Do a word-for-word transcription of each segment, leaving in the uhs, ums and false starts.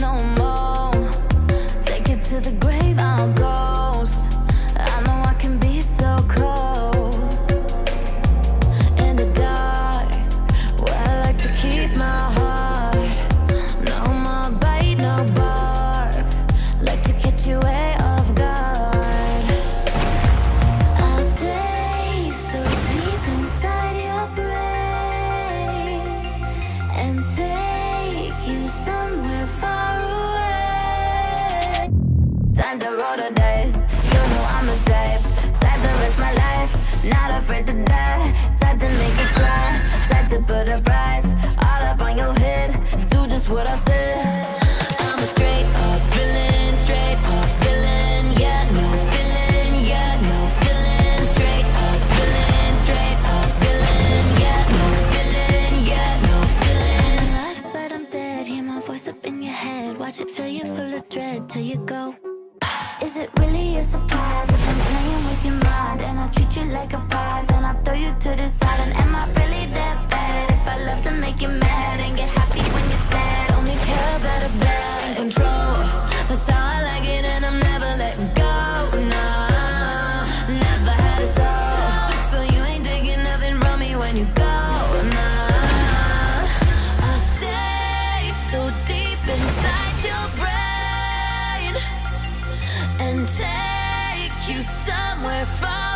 no more. Take it to the grave, I'm a ghost. I know I can be so cold. In the dark, where I like to keep my heart. No more bite, no bark. Like to catch you way off guard. I'll stay so deep inside your brain and take you somewhere far away. Time to roll the dice, you know I'm the type. Time to risk my life, not afraid to die. Time to make you cry, time to put a price all up on your head. Do just what I said. I'm a straight up villain, straight up villain. Yeah, no feeling, yeah, no feeling. Straight up villain, straight up villain. Yeah, no feeling, yeah, no feeling. Alive, but I'm dead. Hear my voice up in your head. Watch it fill you full of dread till you go. Is it really a surprise if I'm playing with your mind and I treat you like a prize? Then I throw you to the side. And am I really that bad if I love to make you mad and get happy when you're sad? Only care about a bad in control. That's how I like it, and I'm never letting go. Nah, never had a soul, so you ain't taking nothing from me when you go. Nah, I'll stay so deep inside your brain and take you somewhere far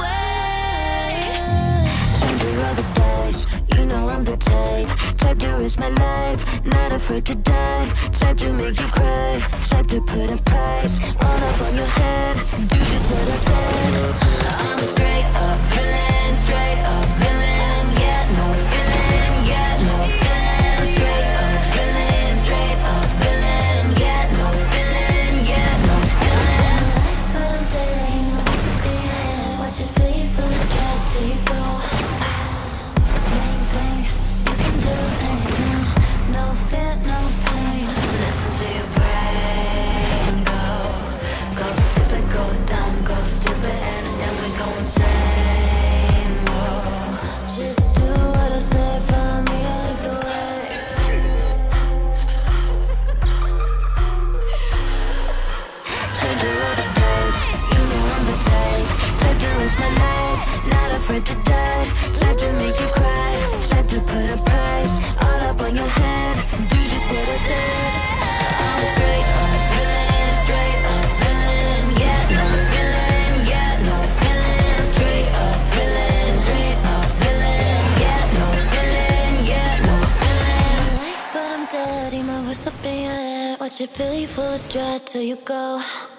away. Time to roll the dice, you know I'm the type. Type to risk my life, not afraid to die. Type to make you cry, type to put a price all up on your head. Do just what I said. I'm a straight up villain, straight up villain. Yeah, no feeling, yeah, no feeling. Straight up villain, straight up villain. Yeah, no feeling, yeah, no feeling. But I'm dead, you know this will be it. Watch it fill you full of dread till you go. Bang, bang, you can do anything. No fear, no pain. Listen to your brain. Go, go stupid, go dumb, go stupid, and then we go insane. Whoa. Just do what I say, follow me, I like the way. Time to roll the dice, you know I'm the type. Type to risk my life, not afraid to die. Type to make you cry, type to put a price all up on your head. Do just what I said. I'm a straight up villain, straight up villain. Yeah, no feeling, yeah, no feeling. Straight up villain, straight up villain. Yeah, no feeling, yeah, no feeling. Life, but I'm dead. Hear my voice up in your head. Watch it fill you full of dread till you go.